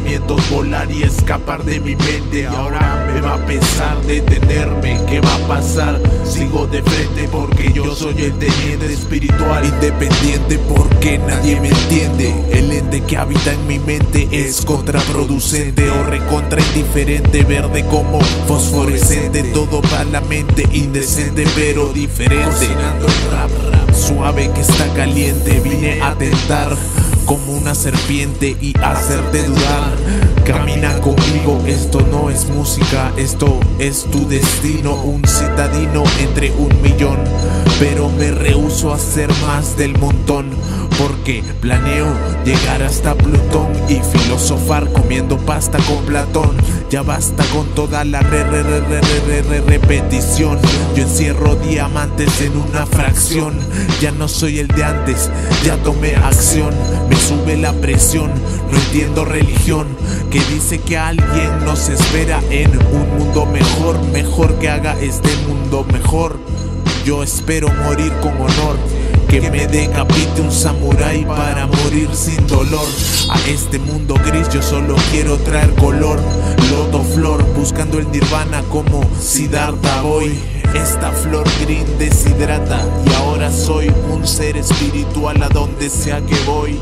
pensamientos volar y escapar de mi mente. Ahora me va a pesar detenerme, ¿qué va a pasar? Sigo de frente porque yo soy el teniente espiritual, independiente porque nadie me entiende. El ente que habita en mi mente es contraproducente o recontra indiferente, verde como fosforescente, todo para la mente, indecente pero diferente. Cocinando el rap, suave que está caliente, vine a tentar como una serpiente y hacerte dudar. Camina conmigo, esto no es música, esto es tu destino. Un citadino entre un millón, pero me rehúso a ser más del montón, porque planeo llegar hasta Plutón y filosofar comiendo pasta con Platón. Ya basta con toda la repetición. Yo encierro diamantes en una fracción. Ya no soy el de antes, ya tomé acción. Me sube la presión, no entiendo religión que dice que alguien nos espera en un mundo mejor. Mejor que haga este mundo mejor. Yo espero morir con honor, que me decapite un samurái para morir sin dolor. A este mundo gris yo solo quiero traer color. Loto flor, buscando el nirvana como Siddhartha voy. Esta flor green deshidrata y ahora soy un ser espiritual a donde sea que voy.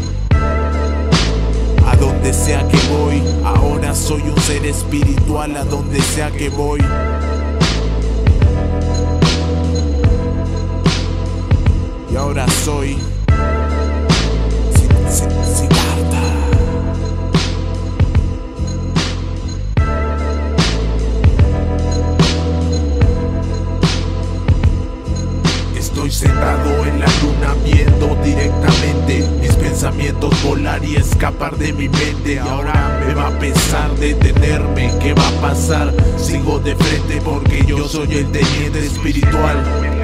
A donde sea que voy, ahora soy un ser espiritual a donde sea que voy. Y ahora soy Siddhartha. Estoy sentado en la luna viendo directamente mis pensamientos volar y escapar de mi mente. Ahora me va a pesar detenerme, ¿qué va a pasar? Sigo de frente porque yo soy el teniente espiritual.